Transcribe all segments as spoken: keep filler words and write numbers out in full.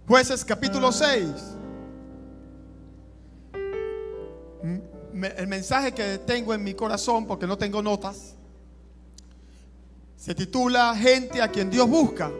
Jueces capítulo seis. El mensaje que tengo en mi corazón, porque no tengo notas, se titula Gente a quien Dios busca.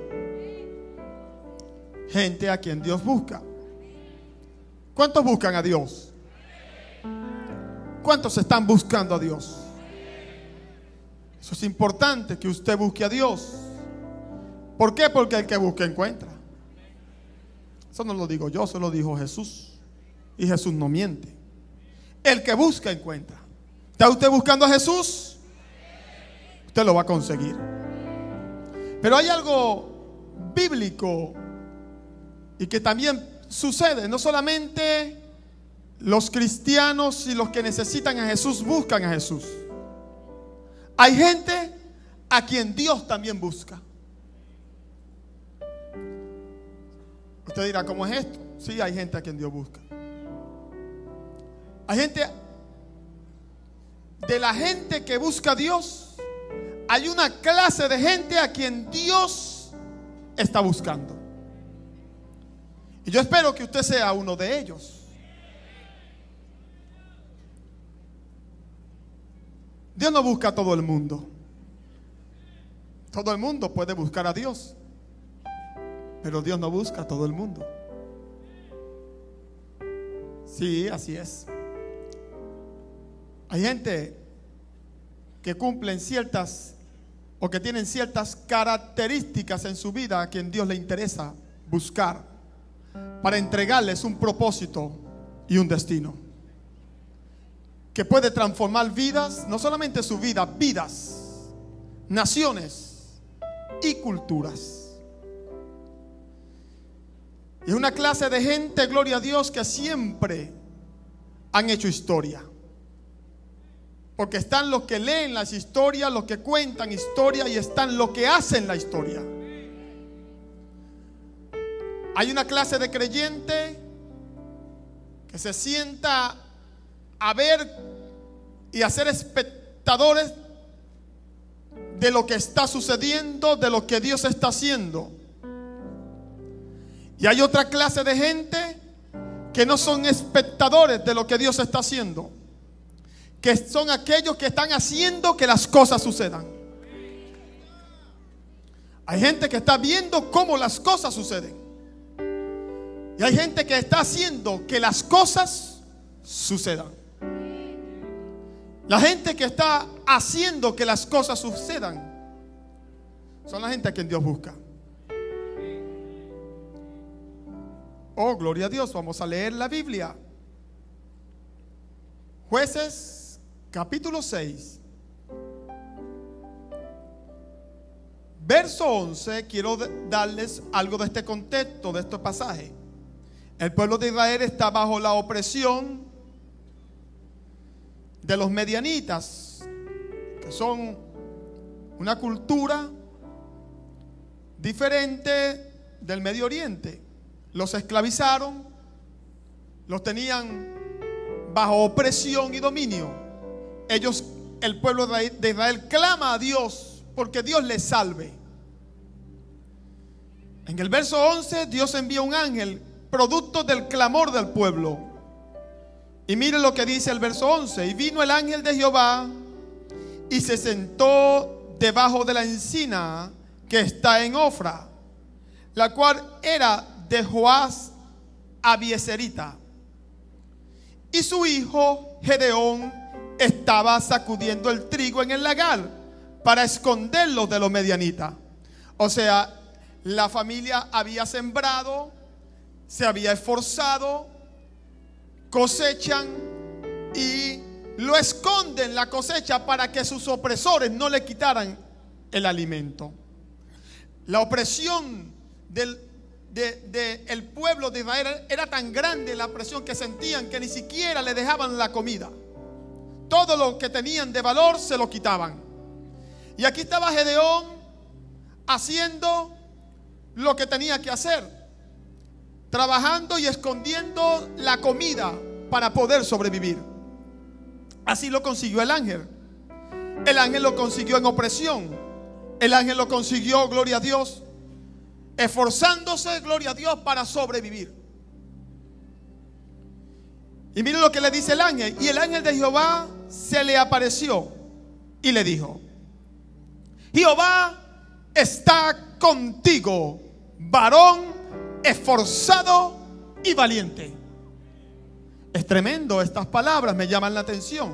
Gente a quien Dios busca. ¿Cuántos buscan a Dios? ¿Cuántos están buscando a Dios? Eso es importante, que usted busque a Dios. ¿Por qué? Porque el que busca encuentra. Eso no lo digo yo, eso lo dijo Jesús. Y Jesús no miente. El que busca encuentra. ¿Está usted buscando a Jesús? Usted lo va a conseguir. Pero hay algo bíblico y que también sucede. No solamente los cristianos y los que necesitan a Jesús buscan a Jesús. Hay gente a quien Dios también busca. Usted dirá, ¿cómo es esto? Sí, hay gente a quien Dios busca. Hay gente, de la gente que busca a Dios, hay una clase de gente a quien Dios está buscando. Y yo espero que usted sea uno de ellos. Dios no busca a todo el mundo. Todo el mundo puede buscar a Dios, pero Dios no busca a todo el mundo. Sí, así es. Hay gente que cumplen ciertas o que tienen ciertas características en su vida a quien Dios le interesa buscar para entregarles un propósito y un destino que puede transformar vidas, no solamente su vida, vidas, naciones y culturas. Y es una clase de gente, gloria a Dios, que siempre han hecho historia. Porque están los que leen las historias, los que cuentan historia, y están los que hacen la historia. Hay una clase de creyente que se sienta a ver y a ser espectadores de lo que está sucediendo, de lo que Dios está haciendo. Y hay otra clase de gente que no son espectadores de lo que Dios está haciendo, que son aquellos que están haciendo que las cosas sucedan. Hay gente que está viendo cómo las cosas suceden, y hay gente que está haciendo que las cosas sucedan. La gente que está haciendo que las cosas sucedan son la gente a quien Dios busca. Oh, gloria a Dios. Vamos a leer la Biblia. Jueces capítulo seis, verso once. Quiero darles algo de este contexto, de este pasaje. El pueblo de Israel está bajo la opresión de los medianitas, que son una cultura diferente del Medio Oriente. Los esclavizaron, los tenían bajo opresión y dominio. Ellos, el pueblo de Israel, clama a Dios porque Dios les salve. En el verso once, Dios envía un ángel producto del clamor del pueblo. Y mire lo que dice el verso once. Y vino el ángel de Jehová y se sentó debajo de la encina que está en Ofra, la cual era de Joás Abieserita. Y su hijo Gedeón estaba sacudiendo el trigo en el lagar para esconderlo de los medianitas. O sea, la familia había sembrado, se había esforzado, cosechan y lo esconden la cosecha para que sus opresores no le quitaran el alimento. La opresión del De, de el pueblo de Israel era tan grande, la presión que sentían, que ni siquiera le dejaban la comida. Todo lo que tenían de valor se lo quitaban. Y aquí estaba Gedeón haciendo lo que tenía que hacer, trabajando y escondiendo la comida para poder sobrevivir. Así lo consiguió el ángel. El ángel lo consiguió en opresión. El ángel lo consiguió, gloria a Dios, esforzándose, gloria a Dios, para sobrevivir. Y mire lo que le dice el ángel. Y el ángel de Jehová se le apareció y le dijo: Jehová está contigo, varón esforzado y valiente. Es tremendo, estas palabras me llaman la atención.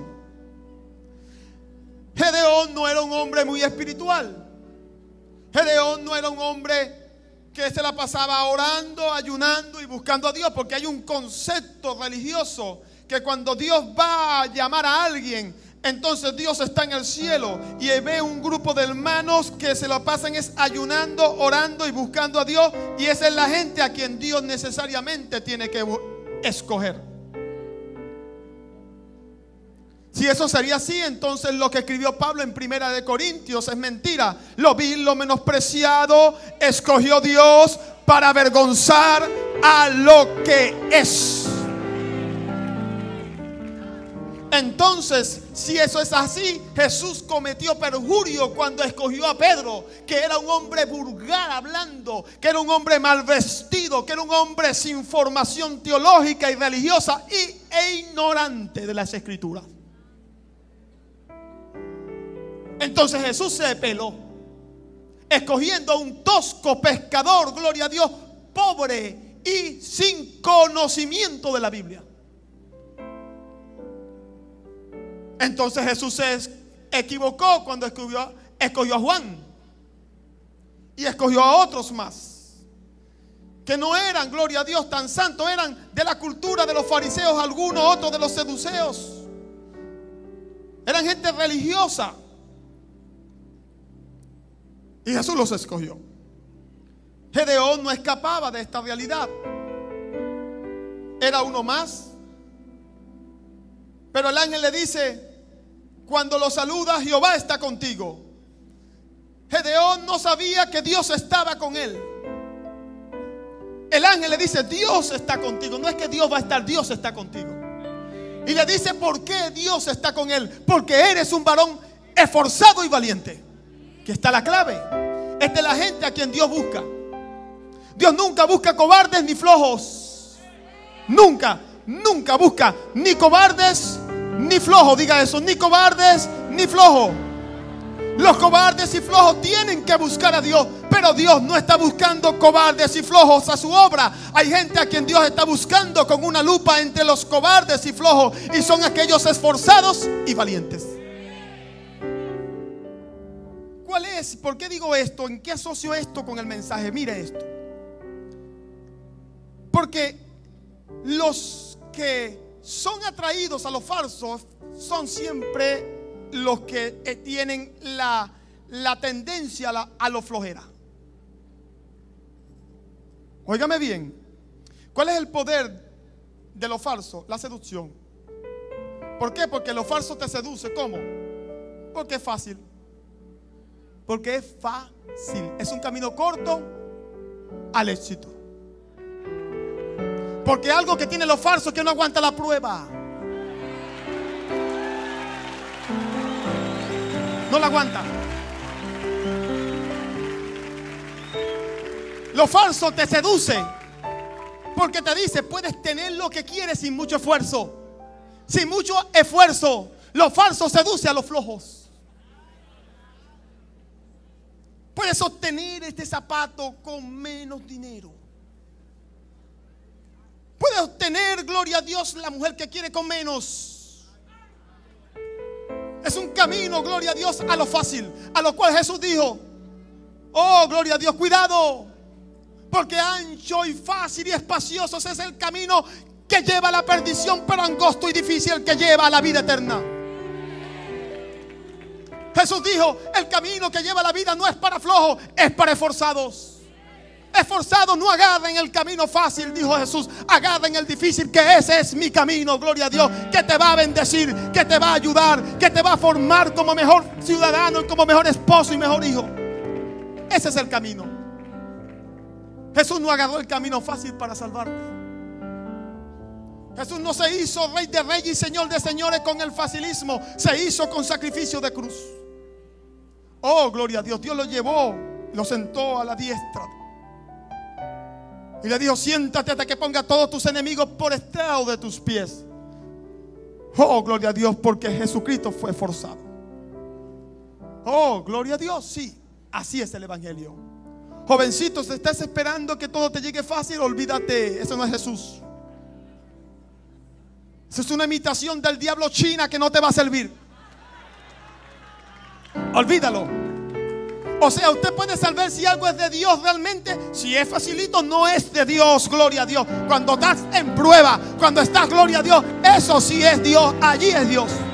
Gedeón no era un hombre muy espiritual. Gedeón no era un hombre que se la pasaba orando, ayunando y buscando a Dios, porque hay un concepto religioso que cuando Dios va a llamar a alguien, entonces Dios está en el cielo y ve un grupo de hermanos que se lo pasan es ayunando, orando y buscando a Dios, y esa es la gente a quien Dios necesariamente tiene que escoger. Si eso sería así, entonces lo que escribió Pablo en Primera de Corintios es mentira. Lo vil, lo menospreciado, escogió Dios para avergonzar a lo que es. Entonces, si eso es así, Jesús cometió perjurio cuando escogió a Pedro, que era un hombre vulgar hablando, que era un hombre mal vestido, que era un hombre sin formación teológica y religiosa y, e ignorante de las Escrituras. Entonces Jesús se peló, escogiendo a un tosco pescador, gloria a Dios, pobre y sin conocimiento de la Biblia. Entonces Jesús se equivocó cuando escogió, escogió a Juan y escogió a otros más, que no eran, gloria a Dios, tan santos, eran de la cultura de los fariseos, algunos otros de los seduceos, eran gente religiosa. Y Jesús los escogió. Gedeón no escapaba de esta realidad. Era uno más. Pero el ángel le dice: cuando lo saluda, Jehová está contigo. Gedeón no sabía que Dios estaba con él. El ángel le dice: Dios está contigo. No es que Dios va a estar, Dios está contigo. Y le dice: ¿por qué Dios está con él? Porque eres un varón esforzado y valiente. Aquí está la clave. Esta es la gente a quien Dios busca. Dios nunca busca cobardes ni flojos. Nunca, nunca busca ni cobardes ni flojos. Diga eso, ni cobardes ni flojos. Los cobardes y flojos tienen que buscar a Dios, pero Dios no está buscando cobardes y flojos a su obra. Hay gente a quien Dios está buscando con una lupa entre los cobardes y flojos, y son aquellos esforzados y valientes. ¿Cuál es? ¿Por qué digo esto? ¿En qué asocio esto con el mensaje? Mire esto. Porque los que son atraídos a los falsos son siempre los que tienen la, la tendencia a, la, a lo flojera. Óigame bien. ¿Cuál es el poder de lo falso? La seducción. ¿Por qué? Porque lo falso te seduce. ¿Cómo? Porque es fácil. Porque es fácil. Es un camino corto al éxito. Porque algo que tiene lo falso es que no aguanta la prueba. No la aguanta. Lo falso te seduce porque te dice: puedes tener lo que quieres sin mucho esfuerzo. Sin mucho esfuerzo. Lo falso seduce a los flojos. Puedes obtener este zapato con menos dinero. Puedes obtener, gloria a Dios, la mujer que quiere con menos. Es un camino, gloria a Dios, a lo fácil, a lo cual Jesús dijo: oh, gloria a Dios, cuidado, porque ancho y fácil y espacioso es el camino que lleva a la perdición, pero angosto y difícil el que lleva a la vida eterna. Jesús dijo: el camino que lleva a la vida no es para flojos, es para esforzados. Esforzados, no agarren el camino fácil, dijo Jesús, agarren el difícil, que ese es mi camino, gloria a Dios, que te va a bendecir, que te va a ayudar, que te va a formar como mejor ciudadano y como mejor esposo y mejor hijo. Ese es el camino. Jesús no agarró el camino fácil para salvarte. Jesús no se hizo rey de reyes y señor de señores con el facilismo. Se hizo con sacrificio de cruz. Oh, gloria a Dios. Dios lo llevó, lo sentó a la diestra Y le dijo: siéntate hasta que ponga a todos tus enemigos por estrado de tus pies. Oh, gloria a Dios, porque Jesucristo fue forzado. Oh, gloria a Dios, sí. Así es el evangelio. Jovencitos, estás esperando que todo te llegue fácil. Olvídate, eso no es Jesús. Esa es una imitación del diablo china que no te va a servir. Olvídalo. O sea, usted puede saber si algo es de Dios realmente. Si es facilito, no es de Dios, gloria a Dios. Cuando estás en prueba, cuando estás, gloria a Dios, eso sí es Dios, allí es Dios.